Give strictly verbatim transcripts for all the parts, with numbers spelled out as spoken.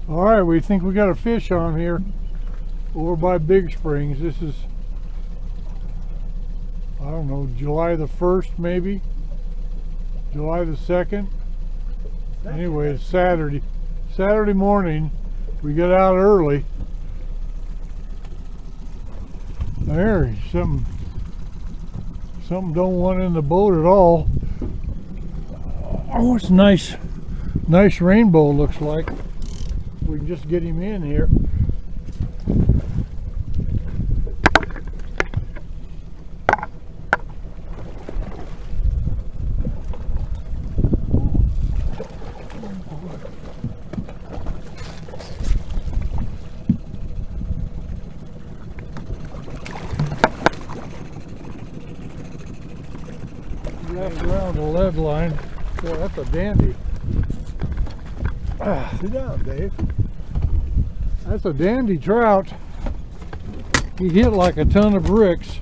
All right, we think we got a fish on here over by Big Springs. This is, I don't know, July the first maybe, July the second. Anyway, it's Saturday. Saturday morning, we get out early. There, something, something don't want in the boat at all. Oh, it's nice, nice rainbow looks like. We can just get him in here. Wrapped around the lead line. Boy, that's a dandy. Ah, sit down, Dave. That's a dandy trout. He hit like a ton of bricks.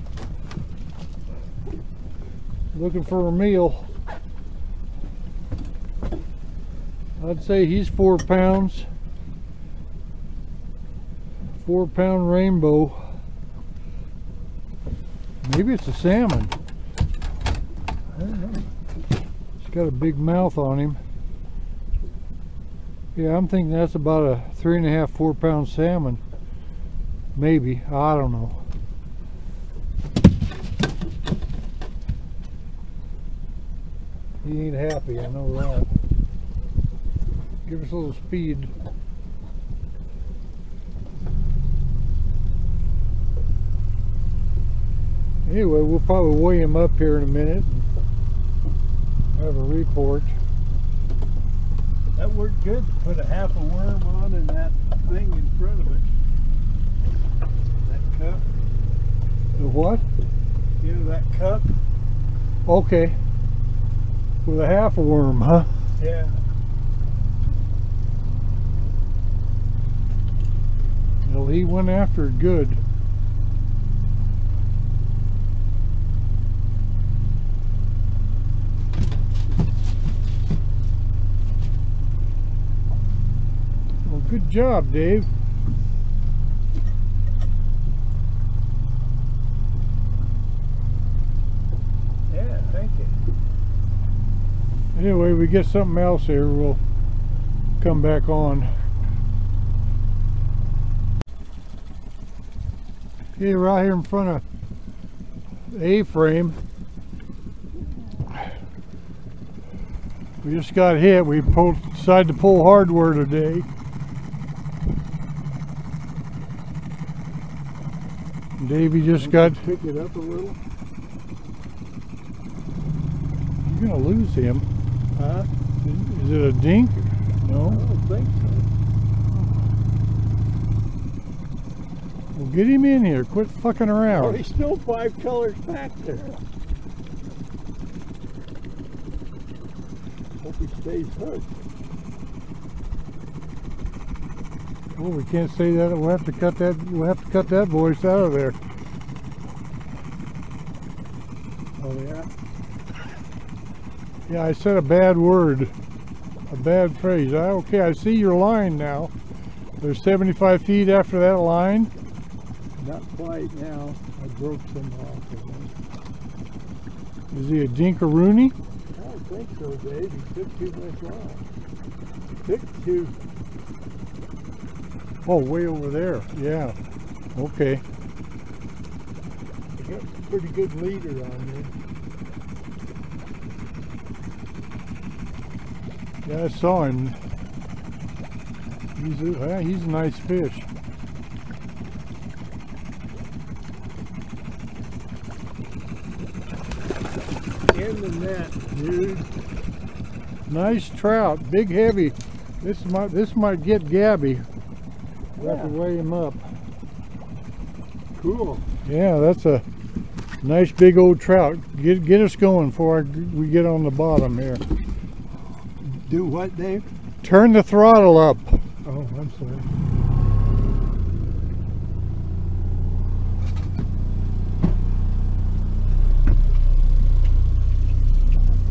Looking for a meal. I'd say he's four pounds. Four pound rainbow. Maybe it's a salmon. I don't know. He's got a big mouth on him. Yeah, I'm thinking that's about a three and a half, four pound salmon. Maybe, I don't know. He ain't happy, I know that. Give us a little speed. Anyway, we'll probably weigh him up here in a minute and have a report. That worked good to put a half a worm on and that thing in front of it. That cup. The what? You know that cup? Okay. With a half a worm, huh? Yeah. Well, he went after it good. Well, good job, Dave. Yeah, thank you. Anyway, we get something else here, we'll come back on. Okay, right here in front of the A-frame. We just got hit. We pulled, decided to pull hardware today. Davey just got... Pick it up a little. You're gonna lose him. Huh? Is it a dink? No? I don't think so. Well, get him in here. Quit fucking around. Oh, he's still five colors back there. Hope he stays hooked. Well, we can't say that. We'll have to cut that. We'll have to cut that voice out of there. Oh yeah. Yeah, I said a bad word, a bad phrase. I, okay, I see your line now. There's seventy-five feet after that line. Not quite now. I broke some off of him. Is he a dinkaroonie? I don't think so, Dave. He took too much off. Took two. Oh, way over there. Yeah. Okay. You got a pretty good leader on you. Yeah, I saw him. He's a, yeah, he's a nice fish. In the net, dude. Nice trout, big heavy. This might this might get Gabby. We'll have to weigh him up. Cool. Yeah, that's a nice big old trout. Get get us going before I, we get on the bottom here. Do what, Dave? Turn the throttle up. Oh, I'm sorry.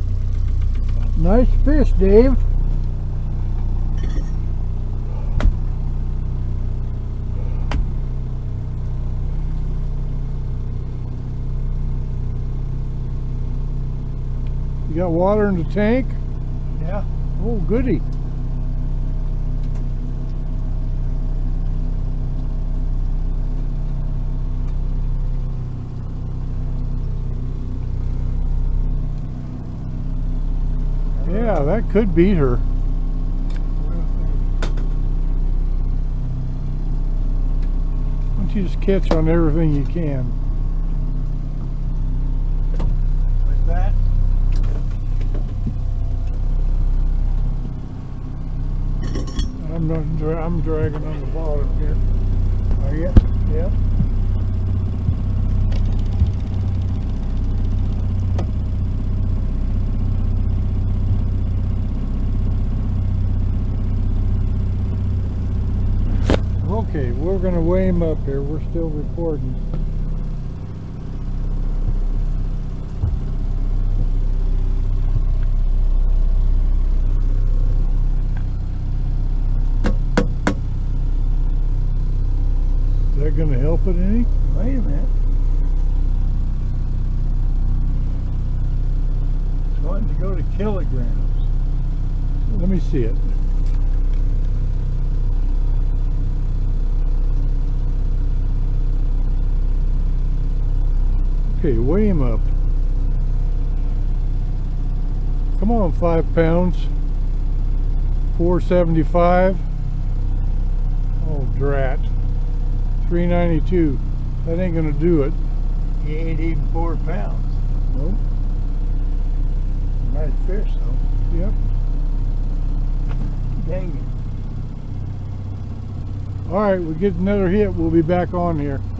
Nice fish, Dave. You got water in the tank? Yeah. Oh, goody. Yeah, that could beat her. Why don't you just catch on everything you can? Like that? I'm not. Dra I'm dragging on the bottom here. Are you? Yep. Okay, we're going to weigh him up here. We're still recording. Is that going to help it any? Wait a minute. It's wanting to go to kilograms. Let me see it. Okay, weigh him up. Come on, five pounds. four seventy-five. Oh, drat. three ninety-two. That ain't gonna do it. He ain't even four pounds. Nope. Nice fish, though. Yep. Dang it. All right, we get another hit. We'll be back on here.